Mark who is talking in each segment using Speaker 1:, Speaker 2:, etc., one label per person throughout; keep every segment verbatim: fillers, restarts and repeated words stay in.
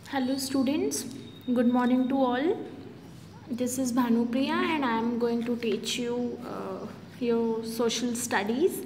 Speaker 1: Hello students, good morning to all. This is Bhanupriya and I am going to teach you uh, your social studies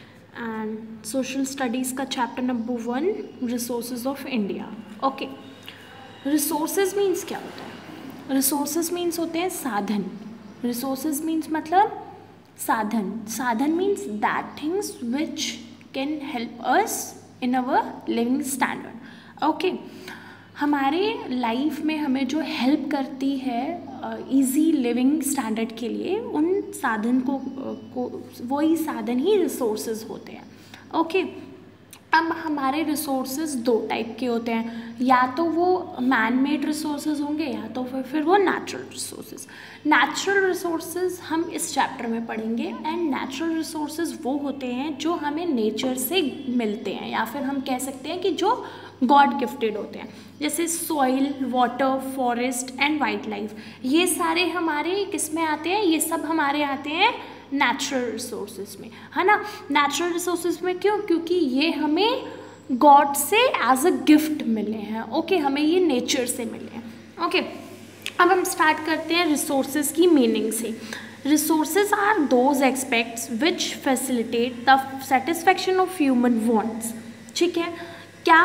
Speaker 1: and social studies का chapter number one resources of India. Okay, resources means क्या होता है? Resources means होते हैं साधन. Resources means मतलब साधन. साधन means that things which can help us in our living standard. Okay. हमारे लाइफ में हमें जो हेल्प करती है इजी लिविंग स्टैंडर्ड के लिए उन साधन को को वही साधन ही रिसोर्सेज होते हैं. Okay okay. अब हमारे रिसोर्सेज दो टाइप के होते हैं, या तो वो मैन मेड रिसोर्सेज होंगे या तो फिर फिर वो नेचुरल रिसोर्सेज. नेचुरल रिसोर्सेज हम इस चैप्टर में पढ़ेंगे एंड नेचुरल रिसोर्सेज वो होते हैं जो हमें नेचर से मिलते हैं या फिर हम कह सकते हैं कि जो गॉड गिफ्टेड होते हैं, जैसे soil, water, forest and wild life. ये सारे हमारे किस में आते हैं? ये सब हमारे आते हैं नेचुरल रिसोर्सेज में, है ना. नेचुरल रिसोर्सेज में क्यों? क्योंकि ये हमें गॉड से एज अ गिफ्ट मिले हैं. ओके okay, हमें ये नेचर से मिले हैं. ओके okay, अब हम स्टार्ट करते हैं रिसोर्सेज की मीनिंग से. Resources are those aspects which facilitate the satisfaction of human wants. ठीक है, क्या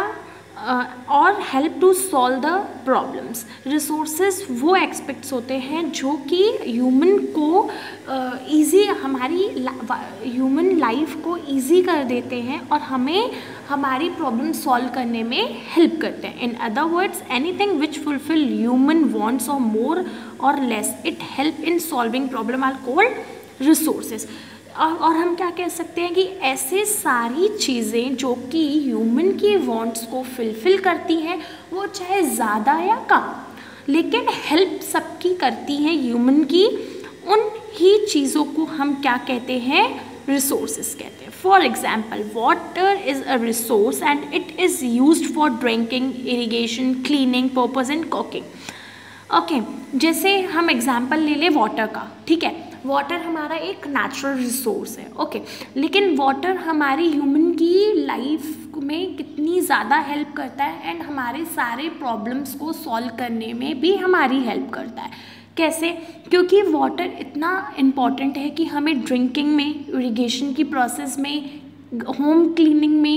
Speaker 1: और help to solve the problems. Resources वो एक्सपेक्ट्स होते हैं जो कि ह्यूमन को इजी uh, हमारी ह्यूमन लाइफ को इजी कर देते हैं और हमें हमारी प्रॉब्लम सॉल्व करने में हेल्प करते हैं. In other words, anything which fulfil human wants और मोर और less it help in solving problem are called resources. और, और हम क्या कह सकते हैं कि ऐसे सारी चीज़ें जो कि ह्यूमन की वांट्स को फिलफिल करती हैं, वो चाहे ज़्यादा या कम, लेकिन हेल्प सबकी करती हैं ह्यूमन की, उन ही चीज़ों को हम क्या कहते हैं? रिसोर्सेज कहते हैं. For example, water is a resource and it is used for drinking, irrigation, cleaning purpose and cooking. Okay, जैसे हम एग्जाम्पल ले लें वाटर का. ठीक है, वाटर हमारा एक नेचुरल रिसोर्स है. Okay okay. लेकिन वाटर हमारी ह्यूमन की लाइफ में कितनी ज़्यादा हेल्प करता है एंड हमारे सारे प्रॉब्लम्स को सॉल्व करने में भी हमारी हेल्प करता है. कैसे? क्योंकि वाटर इतना इम्पॉर्टेंट है कि हमें ड्रिंकिंग में, इरिगेशन की प्रोसेस में, होम क्लीनिंग में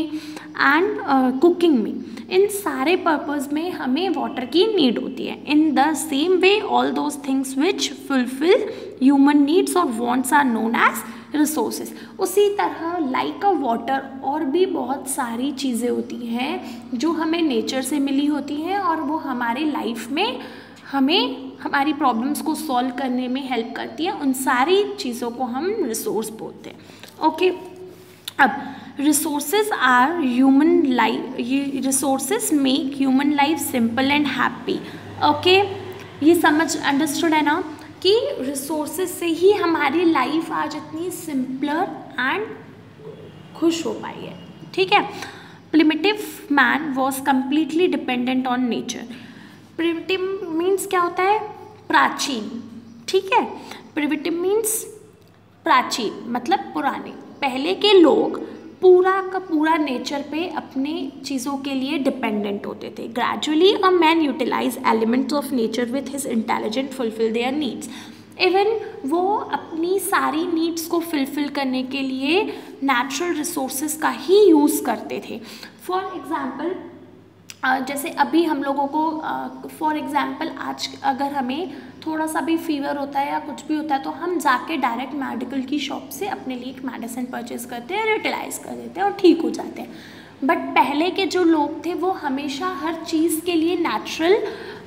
Speaker 1: एंड कुकिंग में, इन सारे पर्पज़ में हमें वाटर की नीड होती है. In the same way all those things which fulfil human needs और wants are known as resources. उसी तरह लाइक अ वाटर और भी बहुत सारी चीज़ें होती हैं जो हमें नेचर से मिली होती हैं और वो हमारे लाइफ में हमें हमारी प्रॉब्लम्स को सॉल्व करने में हेल्प करती है. उन सारी चीज़ों को हम रिसोर्स बोलते हैं. Okay okay. अब रिसोर्सेज आर ह्यूमन लाइफ, ये resources make human life simple and happy. Okay, ये समझ अंडरस्टूड है ना कि रिसोर्सेज से ही हमारी लाइफ आज इतनी सिंपलर एंड खुश हो पाई है. ठीक है. Primitive man was completely dependent on nature. Primitive means क्या होता है? प्राचीन. ठीक है, प्रिमिटिव मीन्स प्राचीन मतलब पुराने. पहले के लोग पूरा का पूरा नेचर पे अपने चीज़ों के लिए डिपेंडेंट होते थे. Gradually a man utilize elements of nature with his intelligent fulfil their needs. Even वो अपनी सारी नीड्स को फुलफिल करने के लिए नेचुरल रिसोर्सेज का ही यूज़ करते थे. फॉर एग्ज़ाम्पल, जैसे अभी हम लोगों को फॉर एग्ज़ाम्पल आज अगर हमें थोड़ा सा भी फीवर होता है या कुछ भी होता है तो हम जाके डायरेक्ट मेडिकल की शॉप से अपने लिए एक मेडिसिन परचेज करते हैं, यूटिलाइज कर देते हैं और ठीक हो जाते हैं. बट पहले के जो लोग थे वो हमेशा हर चीज़ के लिए नेचुरल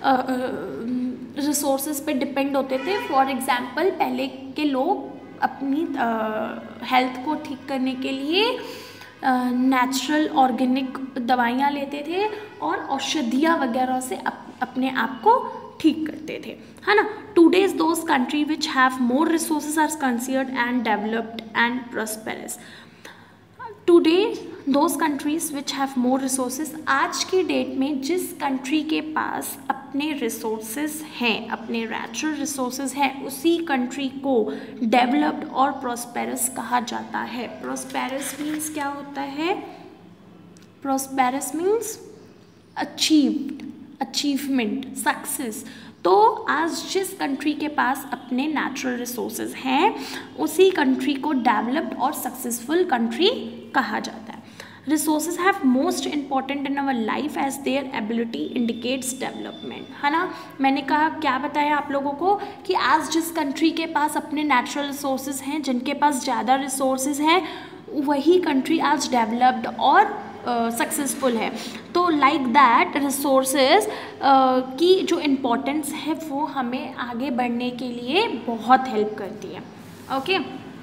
Speaker 1: रिसोर्सेज पे डिपेंड होते थे. फॉर एग्ज़ाम्पल, पहले के लोग अपनी हेल्थ को ठीक करने के लिए नेचुरल uh, ऑर्गेनिक दवाइयाँ लेते थे और औषधियाँ वगैरह से अप, अपने आप को ठीक करते थे, है ना. Today's those country which have more resources are considered and developed and prosperous. Today those countries which have more resources, आज की डेट में जिस कंट्री के पास अपने रिसोर्सेज हैं, अपने नेचुरल रिसोर्सेज हैं, उसी कंट्री को डेवलप्ड और प्रॉस्पेरस कहा जाता है. प्रॉस्पेरस मीन्स क्या होता है? Prosperous means achieved, achievement, success. तो आज जिस कंट्री के पास अपने नेचुरल रिसोर्सेज हैं उसी कंट्री को डेवलप्ड और सक्सेसफुल कंट्री कहा जाता है। Resources have most important in our life as their ability indicates development, है ना। मैंने कहा क्या बताया आप लोगों को कि आज जिस कंट्री के पास अपने नेचुरल रिसोर्सेज हैं, जिनके पास ज़्यादा रिसोर्सेज हैं, वही कंट्री आज डेवलप्ड और सक्सेसफुल uh, है। तो लाइक दैट रिसोर्सेज की जो इम्पोर्टेंस है वो हमें आगे बढ़ने के लिए बहुत हेल्प करती है। Okay,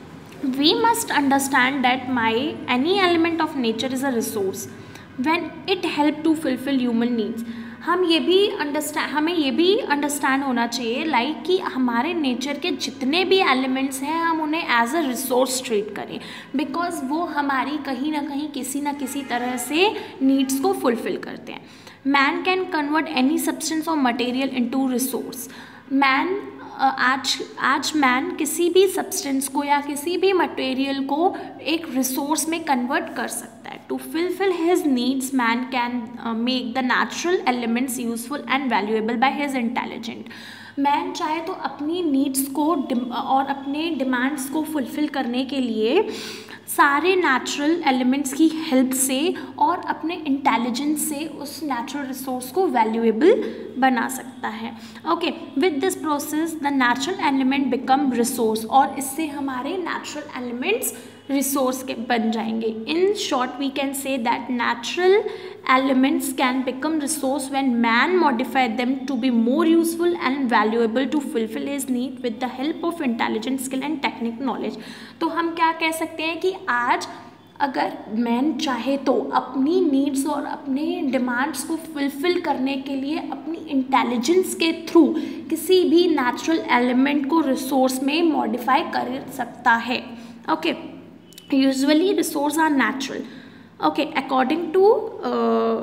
Speaker 1: we must understand that my any element of nature is a resource when it help to fulfil human needs. हम ये भी अंडरस्टैंड हमें ये भी अंडरस्टैंड होना चाहिए लाइक कि हमारे नेचर के जितने भी एलिमेंट्स हैं हम उन्हें एज अ रिसोर्स ट्रीट करें, बिकॉज वो हमारी कहीं ना कहीं किसी ना किसी तरह से नीड्स को फुलफिल करते हैं। Man can convert any substance और मटेरियल इनटू रिसोर्स। मैन आज आज मैन किसी भी सब्सटेंस को या किसी भी मटेरियल को एक रिसोर्स में कन्वर्ट कर सकता है। To fulfil his needs man can make the natural elements useful and valuable by his intelligent. Man चाहे तो अपनी नीड्स को और अपने डिमांड्स को फुलफिल करने के लिए सारे नेचुरल एलिमेंट्स की हेल्प से और अपने इंटेलिजेंस से उस नेचुरल रिसोर्स को वैल्यूएबल बना सकता है। Okay, with this process the natural element become resource, और इससे हमारे नेचुरल एलिमेंट्स रिसोर्स के बन जाएंगे। In short we can say that natural elements can become resource when man modify them to be more useful and valuable to fulfill his need with the help of intelligent skill and technique knowledge। तो हम क्या कह सकते हैं कि आज अगर man चाहे तो अपनी नीड्स और अपने डिमांड्स को फुलफिल करने के लिए अपनी इंटेलिजेंस के थ्रू किसी भी नेचुरल एलिमेंट को रिसोर्स में मॉडिफाई कर सकता है। Okay, usually resource are natural. Okay, according to uh,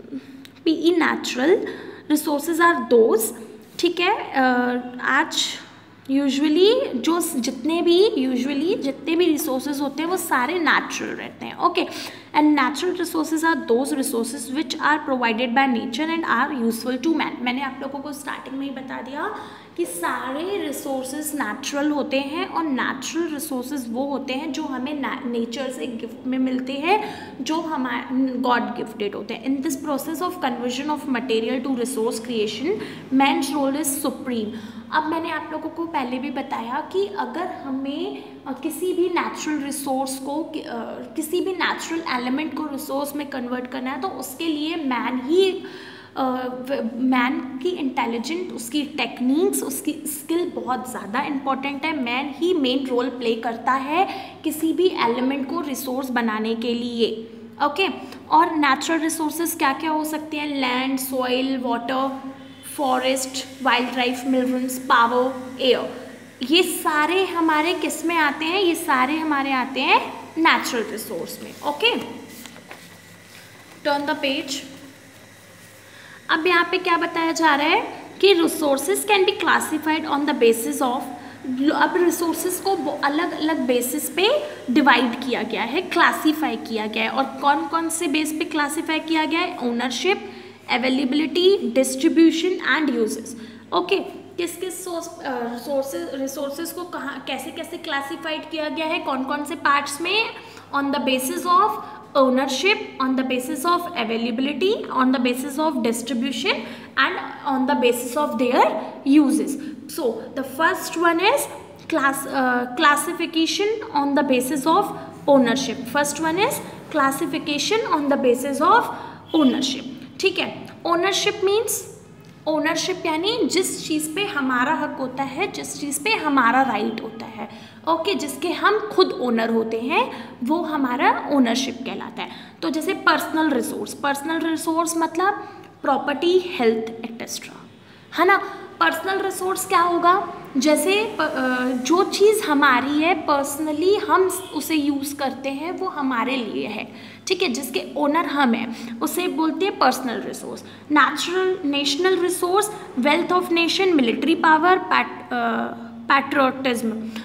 Speaker 1: P E natural resources are those, ठीक है। uh, आज यूजुअली जो जितने भी यूजुअली जितने भी रिसोर्सेज होते हैं वो सारे नेचुरल रहते हैं। Okay, and natural resources are those resources which are provided by nature and are useful to man. मैंने आप लोगों को स्टार्टिंग में ही बता दिया कि सारे रिसोर्सेज नेचुरल होते हैं और नेचुरल रिसोर्सेज वो होते हैं जो हमें नेचर से गिफ्ट में मिलते हैं, जो हमारे गॉड गिफ्टेड होते हैं। In this process of conversion of material to resource creation man's role is supreme. अब मैंने आप लोगों को पहले भी बताया कि अगर हमें किसी भी नेचुरल रिसोर्स को किसी भी नेचुरल एलिमेंट को रिसोर्स में कन्वर्ट करना है तो उसके लिए मैन ही मैन uh, की इंटेलिजेंट, उसकी टेक्निक्स, उसकी स्किल बहुत ज़्यादा इम्पॉर्टेंट है। मैन ही मेन रोल प्ले करता है किसी भी एलिमेंट को रिसोर्स बनाने के लिए। Okay okay? और नेचुरल रिसोर्सेज क्या क्या हो सकते हैं? Land, soil, water, forest, wild life, minerals, power, air, ये सारे हमारे किस में आते हैं? ये सारे हमारे आते हैं नेचुरल रिसोर्स में। Okay, turn the page. अब यहाँ पे क्या बताया जा रहा है कि resources can be classified on the basis of, अब रिसोर्सेज को अलग अलग बेसिस पे डिवाइड किया गया है, क्लासीफाई किया गया है। और कौन कौन से बेस पे क्लासीफाई किया गया है? Ownership, availability, distribution and uses. Okay, किस किस सोर्सेज रिसोर्सेज को कहाँ कैसे कैसे क्लासीफाइड किया गया है, कौन कौन से पार्ट्स में? On the basis of ownership, on the basis of availability, on the basis of distribution and on the basis of their uses. So the first one is class uh, classification on the basis of ownership. First one is classification on the basis of ownership. ठीक है, ownership means ownership यानी जिस चीज़ पे हमारा हक होता है, जिस चीज़ पे हमारा राइट होता है। ओके, जिसके हम खुद ओनर होते हैं वो हमारा ओनरशिप कहलाता है। तो जैसे पर्सनल रिसोर्स, पर्सनल रिसोर्स मतलब प्रॉपर्टी, हेल्थ एक्सेट्रा, है ना। पर्सनल रिसोर्स क्या होगा? जैसे जो चीज़ हमारी है पर्सनली हम उसे यूज़ करते हैं वो हमारे लिए है, ठीक है, जिसके ओनर हम हैं उसे बोलते हैं personal resource. Natural national resource, wealth of nation, military power, patriotism.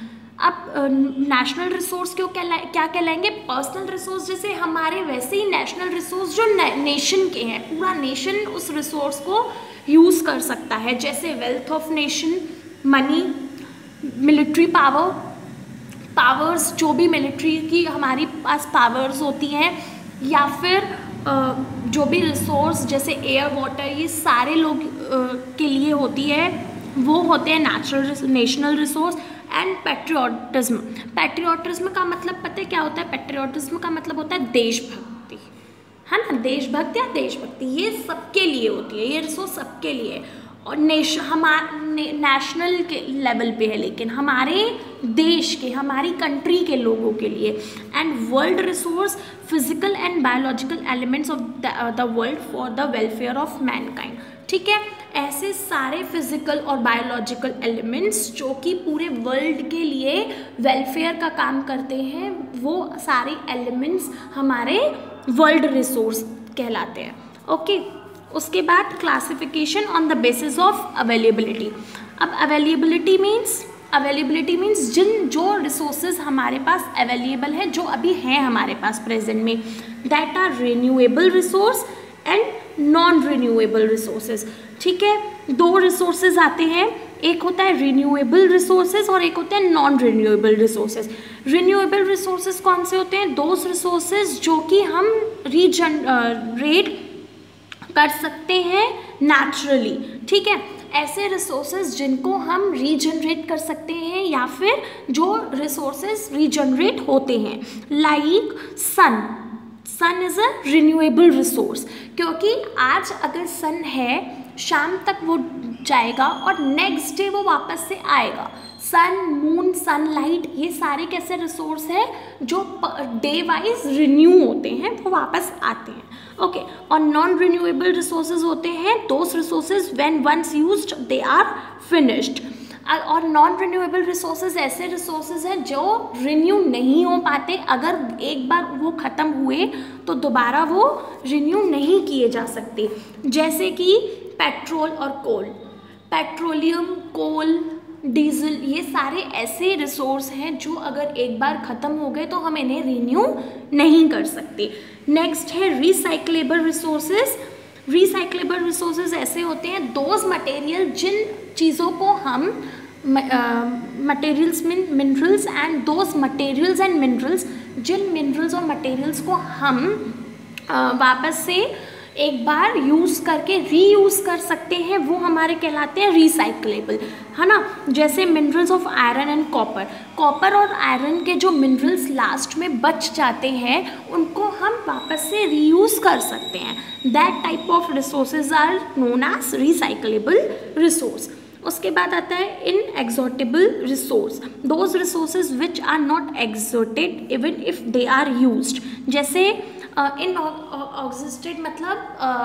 Speaker 1: अब नेशनल रिसोर्स क्यों कहला क्या कहलाएंगे? पर्सनल रिसोर्स जैसे हमारे, वैसे ही नेशनल रिसोर्स जो नेशन के हैं, पूरा नेशन उस रिसोर्स को यूज़ कर सकता है, जैसे wealth of nation, money, military power, powers जो भी मिलिट्री की हमारी पास पावर्स होती हैं, या फिर जो भी रिसोर्स जैसे एयर, वाटर, ये सारे लोग के लिए होती है, वो होते हैं natural national resource. And patriotism, patriotism का मतलब पता है क्या होता है? पैट्रियोटिज्म का मतलब होता है देशभक्ति, है ना, देशभक्ति या देशभक्ति, ये सबके लिए होती है, ये रिसोर्स सबके लिए। और नेश हमारे नेशनल के लेवल पे है, लेकिन हमारे देश के, हमारी कंट्री के लोगों के लिए। And world resource, physical and biological elements of the world for the welfare of mankind. ठीक है, ऐसे सारे फिजिकल और बायोलॉजिकल एलिमेंट्स जो कि पूरे वर्ल्ड के लिए वेलफेयर का काम करते हैं, वो सारे एलिमेंट्स हमारे वर्ल्ड रिसोर्स कहलाते हैं। ओके, उसके बाद classification on the basis of availability. अब अवेलेबिलिटी मीन्स अवेलेबिलिटी मीन्स जिन जो रिसोर्सेज हमारे पास अवेलेबल है, जो अभी हैं हमारे पास प्रेजेंट में, that are renewable resource and non renewable resources. ठीक है, दो रिसोर्सेज आते हैं, एक होता है रिन्यूएबल रिसोर्सेज और एक होते हैं non renewable resources. Renewable resources कौन से होते हैं? दोज रिसोर्सेज जो कि हम रीजनरेट कर सकते हैं नेचुरली। ठीक है, ऐसे रिसोर्सेज जिनको हम रीजनरेट कर सकते हैं, या फिर जो रिसोर्सेज रीजनरेट होते हैं, like sun. Sun is a renewable resource, क्योंकि आज अगर सन है, शाम तक वो जाएगा और नेक्स्ट डे वो वापस से आएगा। सन, मून, सनलाइट, ये सारे कैसे रिसोर्स हैं जो डे वाइज रिन्यू होते हैं, वो वापस आते हैं। ओके, और नॉन रिन्यूएबल रिसोर्सेज होते हैं those resources when once used they are finished. और नॉन रिन्यूएबल रिसोर्सेज ऐसे रिसोर्सेज हैं जो रिन्यू नहीं हो पाते, अगर एक बार वो ख़त्म हुए तो दोबारा वो रिन्यू नहीं किए जा सकते, जैसे कि पेट्रोल और कोल। पेट्रोलियम, कोल, डीजल, ये सारे ऐसे रिसोर्स हैं जो अगर एक बार ख़त्म हो गए तो हम इन्हें रिन्यू नहीं कर सकते। नेक्स्ट है रिसाइक्लेबल रिसोर्सेज। रिसाइक्लेबल रिसोर्सेज ऐसे होते हैं दोज मटेरियल जिन चीज़ों को हम materials mean minerals and those materials and minerals जिन मिनरल्स और मटेरियल्स को हम uh, वापस से एक बार यूज़ करके रीयूज़ कर सकते हैं, वो हमारे कहलाते हैं रिसाइक्लेबल, है ना। जैसे minerals of iron and copper. Copper और आयरन के जो मिनरल्स लास्ट में बच जाते हैं, उनको हम वापस से रीयूज़ कर सकते हैं। That type of resources are known as recyclable resource. उसके बाद आता है inexhaustible resource, those resources which are not exhausted even if they are used. जैसे इन एग्जिस्टेड मतलब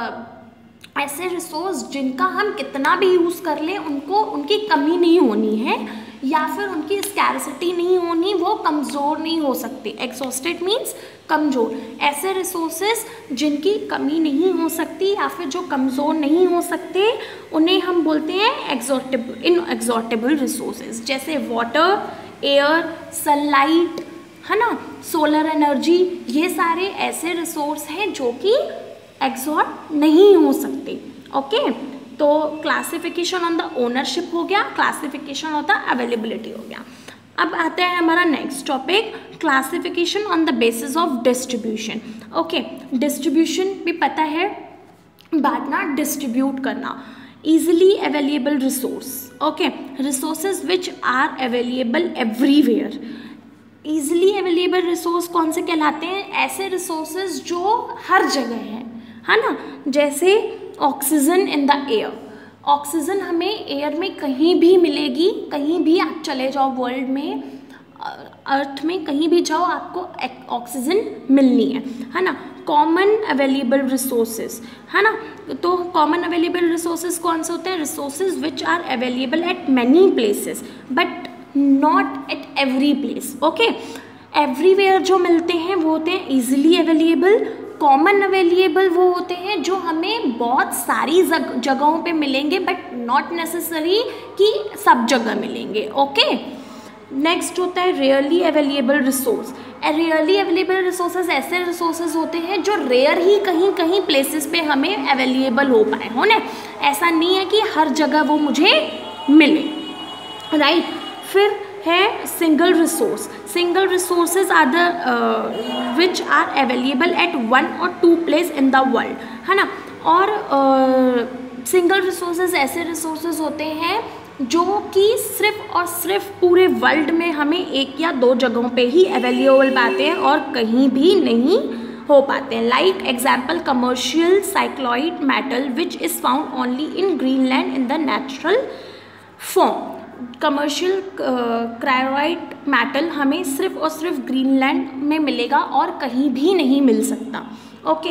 Speaker 1: uh, ऐसे रिसोर्स जिनका हम कितना भी यूज़ कर लें उनको उनकी कमी नहीं होनी है, या फिर उनकी स्कैरसिटी नहीं होनी, वो कमज़ोर नहीं हो सकते। एग्जॉस्टेड मीन्स कमज़ोर। ऐसे रिसोर्सेज जिनकी कमी नहीं हो सकती या फिर जो कमज़ोर नहीं हो सकते, उन्हें हम बोलते हैं एग्जॉटेबल इन एग्जॉटेबल रिसोर्सेज। जैसे वाटर, एयर, सनलाइट, है ना, सोलर एनर्जी, ये सारे ऐसे रिसोर्स हैं जो कि एग्जॉट नहीं हो सकते। ओके, तो क्लासिफिकेशन ऑन द ओनरशिप हो गया, क्लासिफिकेशन ऑन द अवेलेबिलिटी हो गया। अब आता है हमारा next topic, classification on the basis of distribution. Okay, distribution भी पता है, बांटना, डिस्ट्रीब्यूट करना। easily available resource, okay, resources which are available everywhere। Easily available resource कौन से कहलाते हैं? ऐसे रिसोर्सेज जो हर जगह हैं, है ना। जैसे oxygen in the air. Oxygen हमें एयर में कहीं भी मिलेगी, कहीं भी आप चले जाओ वर्ल्ड में, अर्थ में कहीं भी जाओ आपको ऑक्सीजन मिलनी है, है ना। कॉमन अवेलेबल रिसोर्सेज, है ना। तो कॉमन अवेलेबल रिसोर्सेज कौन से होते हैं? Resources which are available at many places but not at every place. Okay, everywhere जो मिलते हैं वो होते हैं ईजिली अवेलेबल। कॉमन अवेलेबल वो होते हैं जो हमें बहुत सारी जगहों पे मिलेंगे बट नॉट नेसेसरी कि सब जगह मिलेंगे। ओके, नेक्स्ट होता है rarely available resource. Rarely available resources ऐसे रिसोर्सेज होते हैं जो रेयर ही कहीं कहीं प्लेसेस पे हमें अवेलेबल हो पाए हो ना, ऐसा नहीं है कि हर जगह वो मुझे मिले, राइट right? फिर है single resource. Single resources are the which are available at one और two place in the world, है ना। और सिंगल uh, रिसोर्सेज ऐसे रिसोर्सेज होते हैं जो कि सिर्फ और सिर्फ पूरे वर्ल्ड में हमें एक या दो जगहों पे ही अवेलेबल पाते हैं और कहीं भी नहीं हो पाते हैं। Like example commercial cycloid metal which is found only in Greenland in the natural form. Commercial cryolite metal हमें सिर्फ और सिर्फ ग्रीनलैंड में मिलेगा और कहीं भी नहीं मिल सकता। Okay,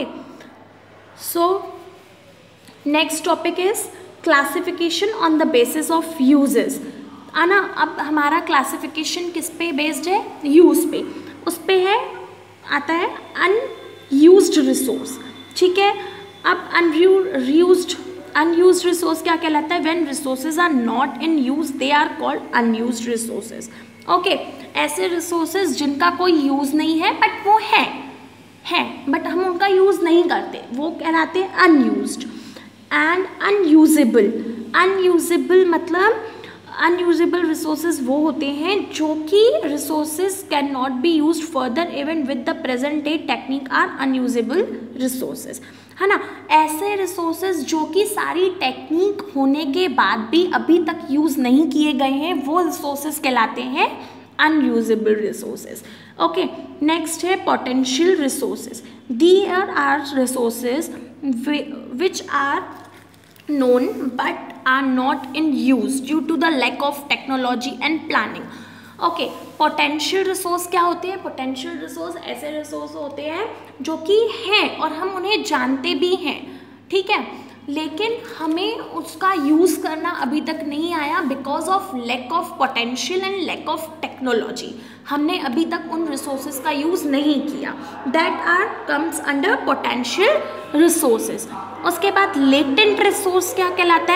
Speaker 1: so next topic is classification on the basis of uses, आना। अब हमारा क्लासिफिकेशन किस पे बेस्ड है? यूज पे। उस पे है आता है अनयूज्ड रिसोर्स, ठीक है। अब अनयूज्ड अनयूज्ड रिसोर्स क्या कहलाता है? When resources are not in use they are called unused resources. Okay, ऐसे रिसोर्सेज जिनका कोई यूज नहीं है बट वो है है बट हम उनका यूज नहीं करते, वो कहलाते हैं अनयूज्ड। एंड अनयूजेबल, अनयूजेबल मतलब अनयूजेबल रिसोर्सेज वो होते हैं जो कि resources can not be used further even with the present day technique are unusable resources, है ना। ऐसे रिसोर्सेज जो कि सारी टेक्निक होने के बाद भी अभी तक यूज़ नहीं किए गए हैं वो रिसोर्सेज कहलाते हैं अनयूजेबल रिसोर्सेज। ओके, नेक्स्ट है potential resources. There are resources which are known but are not in use due to the lack of technology and planning. Okay, potential resource क्या होते हैं? पोटेंशियल रिसोर्स ऐसे resource होते हैं जो कि हैं और हम उन्हें जानते भी हैं, ठीक है, लेकिन हमें उसका यूज़ करना अभी तक नहीं आया because of lack of potential and lack of technology. हमने अभी तक उन रिसोर्सेज का यूज़ नहीं किया। That are comes under potential resources. उसके बाद लेटेंट रिसोर्स क्या कहलाता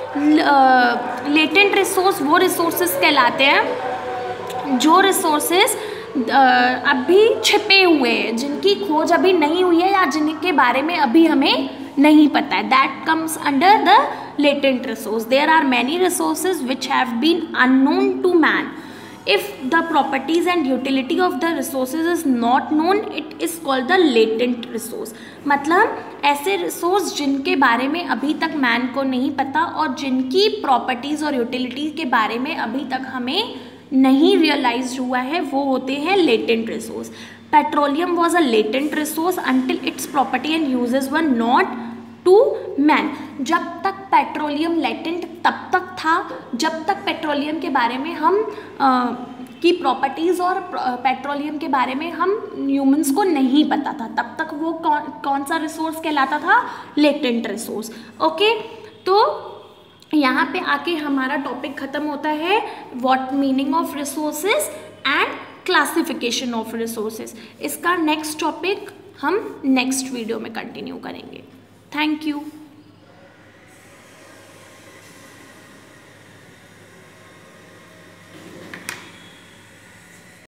Speaker 1: है? लेटेंट रिसोर्स वो रिसोर्सेज कहलाते हैं जो रिसोर्सेज अभी छिपे हुए हैं, जिनकी खोज अभी नहीं हुई है या जिनके बारे में अभी हमें नहीं पता है। That comes under the latent resource. There are many resources which have been unknown to man. If the properties and utility of the resources is not known, it is called the latent resource। मतलब ऐसे resource जिनके बारे में अभी तक man को नहीं पता और जिनकी प्रॉपर्टीज़ और यूटिलिटी के बारे में अभी तक हमें नहीं रियलाइज हुआ है वो होते हैं latent resource. Petroleum was a latent resource until its property and uses were not to man. जब तक पेट्रोलियम लेटेंट तब तक था जब तक पेट्रोलियम के बारे में हम आ, की प्रॉपर्टीज़ और पेट्रोलियम के बारे में हम ह्यूमंस को नहीं पता था, तब तक वो कौन कौन सा रिसोर्स कहलाता था? Latent resource. ओके, तो यहाँ पे आके हमारा टॉपिक ख़त्म होता है what meaning of resources and classification of resources. इसका नेक्स्ट टॉपिक हम नेक्स्ट वीडियो में कंटिन्यू करेंगे। Thank you.